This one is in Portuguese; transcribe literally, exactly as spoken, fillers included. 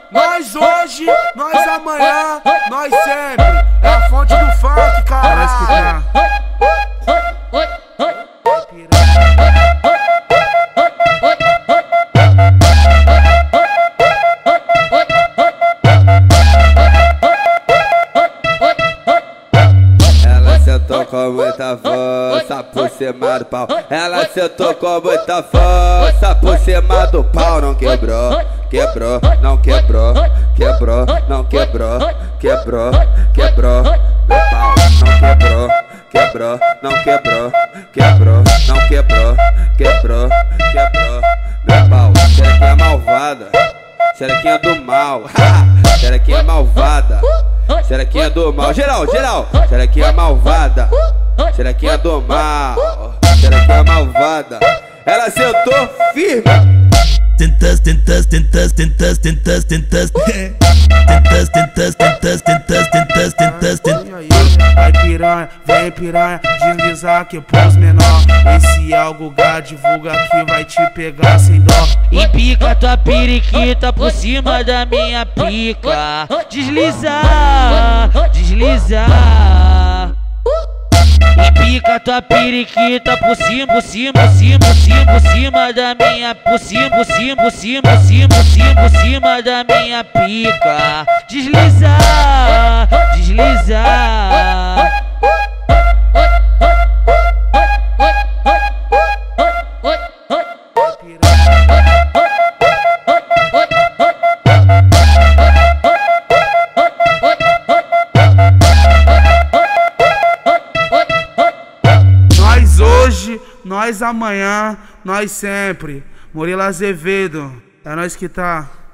Nós hoje, nós amanhã, nós sempre. É a fonte do funk, caralho. Ela sentou com muita força por cima do pau. Ela sentou com muita força por cima do pau. Não quebrou, quebrou, não quebrou, quebrou, não quebrou, quebrou, quebrou. Meu pau não quebrou, quebrou, não quebrou, quebrou, não quebrou, quebrou, quebrou. Meu pau, xerequinha malvada, xerequinha do mal, xerequinha malvada, xerequinha do mal. Geral, geral, xerequinha malvada, xerequinha do mal, xerequinha malvada. Ela sentou firme. Tentas, tentas, tentas, tentas, tentas, tentas, tentas, tentas, tentas, tentas, tentas, tentas, tentas. Vai piranha, vem piranha, deslizar que pros menor. Esse é o Guga, divulga que vai te pegar sem dó. Empica tua periquita por cima da minha pica. Deslizar, deslizar. Empica tua periquita por cima, por cima, por cima, por cima, por cima da minha, por cima, por cima, por cima, por cima, por cima, por cima da minha pica. Deslizar, deslizar. Nós hoje, nós amanhã, nós sempre. Murilo Azevedo, é nós que tá.